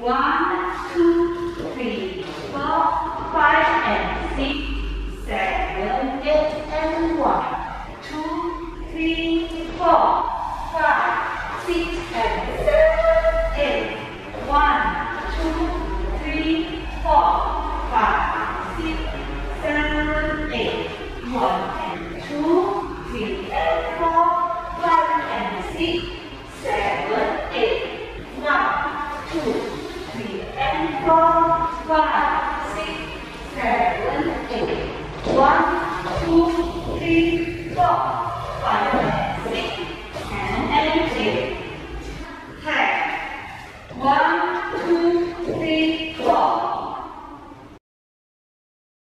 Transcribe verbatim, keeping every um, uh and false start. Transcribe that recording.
One, two, three, four, five, and six, seven, eight, and one, two, three, four, five, six, and seven, eight. One, two, three, four, five, six, seven, eight. One and two, three and four, five and six, seven, eight. One, two, three and four, five, six, seven, eight. One, two, three, four, five.